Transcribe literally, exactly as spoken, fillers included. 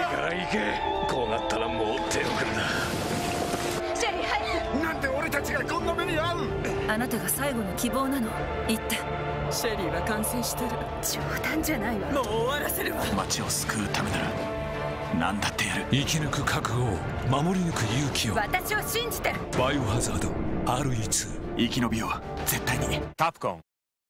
から行け。こうなったらもう手遅れだ。 シェリー、早く。 なんで俺たちがこんな目に遭う。 あなたが最後の希望なの。言って。 シェリーは感染してる。 冗談じゃないわ。 もう終わらせるわ。 街を救うためなら何だってやる。 生き抜く覚悟を守り抜く勇気を。 私を信じて。 バイオハザード アールイーツー。 生き延びよう絶対に。 カプコン